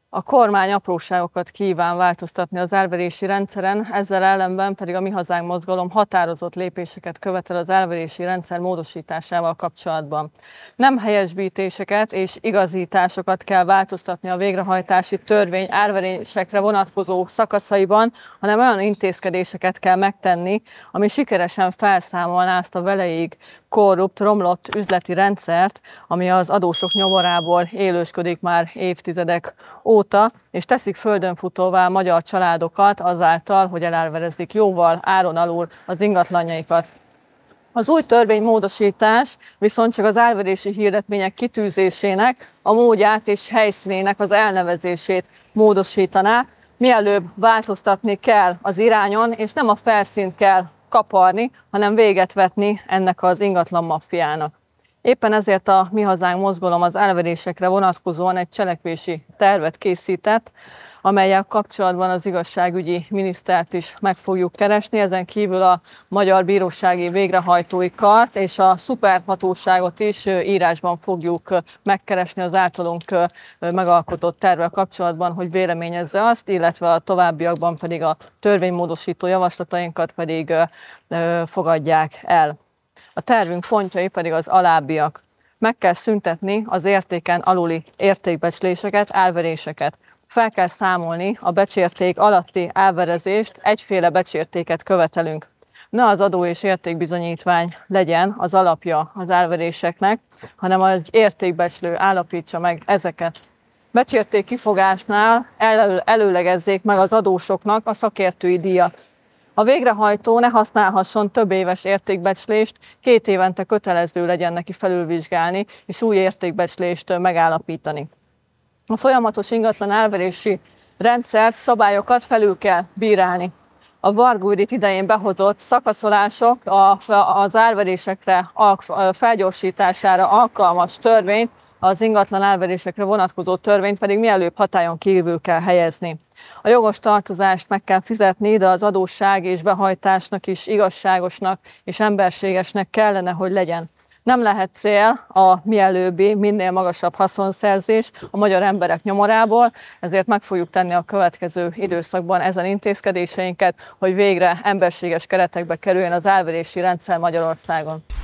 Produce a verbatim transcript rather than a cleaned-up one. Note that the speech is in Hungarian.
A kormány apróságokat kíván változtatni az elverési rendszeren, ezzel ellenben pedig a Mi Hazánk mozgalom határozott lépéseket követel az elverési rendszer módosításával kapcsolatban. Nem helyesbítéseket és igazításokat kell változtatni a végrehajtási törvény elverésekre vonatkozó szakaszaiban, hanem olyan intézkedéseket kell megtenni, ami sikeresen felszámolná azt a veleig korrupt, romlott üzleti rendszert, ami az adósok nyomorából élősködik már évtizedek óta, és teszik földönfutóvá magyar családokat azáltal, hogy elárverezik jóval áron alul az ingatlanjaikat. Az új törvénymódosítás viszont csak az elverési hirdetmények kitűzésének, a módját és helyszínének az elnevezését módosítaná. Mielőbb változtatni kell az irányon, és nem a felszínt kell kaparni, hanem véget vetni ennek az ingatlan maffiának. Éppen ezért a Mi Hazánk mozgalom az elverésekre vonatkozóan egy cselekvési tervet készített, amellyel kapcsolatban az igazságügyi minisztert is meg fogjuk keresni, ezen kívül a Magyar Bírósági Végrehajtói Kart és a szuperhatóságot is írásban fogjuk megkeresni az általunk megalkotott tervvel kapcsolatban, hogy véleményezze azt, illetve a továbbiakban pedig a törvénymódosító javaslatainkat pedig fogadják el. A tervünk pontjai pedig az alábbiak. Meg kell szüntetni az értéken aluli értékbecsléseket, elveréseket. Fel kell számolni a becsérték alatti elverezést, egyféle becsértéket követelünk. Ne az adó és értékbizonyítvány legyen az alapja az elveréseknek, hanem az értékbecslő állapítsa meg ezeket. Becsérték kifogásnál elő, előlegezzék meg az adósoknak a szakértői díjat. A végrehajtó ne használhasson több éves értékbecslést, két évente kötelező legyen neki felülvizsgálni és új értékbecslést megállapítani. A folyamatos ingatlan elverési rendszer szabályokat felül kell bírálni. A Varga Judit idején behozott szakaszolások az elverésekre felgyorsítására alkalmas törvényt, az ingatlan elverésekre vonatkozó törvényt pedig mielőbb hatályon kívül kell helyezni. A jogos tartozást meg kell fizetni, de az adósság és behajtásnak is igazságosnak és emberségesnek kellene, hogy legyen. Nem lehet cél a mielőbbi, minél magasabb haszonszerzés a magyar emberek nyomorából, ezért meg fogjuk tenni a következő időszakban ezen intézkedéseinket, hogy végre emberséges keretekbe kerüljön az elverési rendszer Magyarországon.